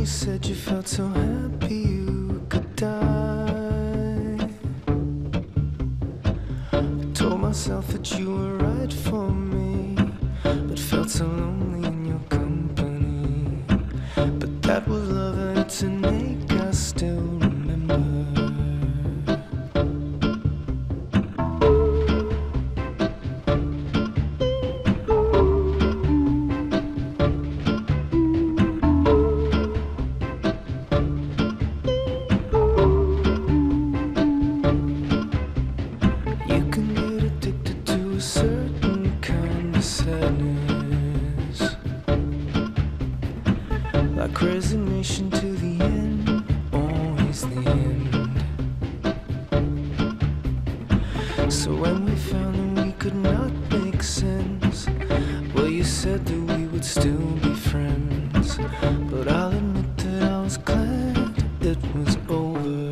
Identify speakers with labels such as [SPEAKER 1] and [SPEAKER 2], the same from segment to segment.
[SPEAKER 1] you said you felt so happy you could die. I told myself that you were right for me, but felt so lonely in your company. But that was love and it's an ache I still remember. Certain kind of sadness, like resignation to the end, always the end. So when we found that we could not make sense, well, you said that we would still be friends. But I'll admit that I was glad it was over.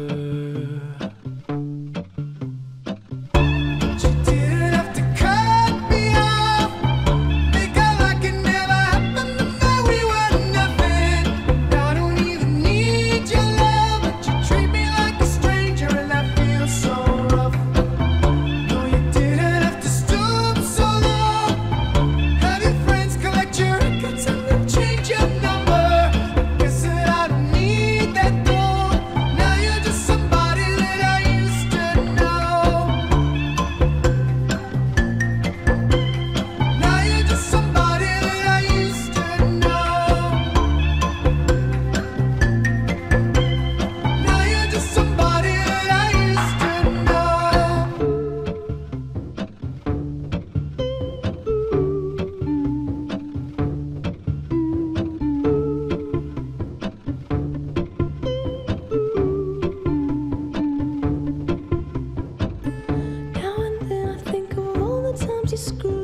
[SPEAKER 2] You screw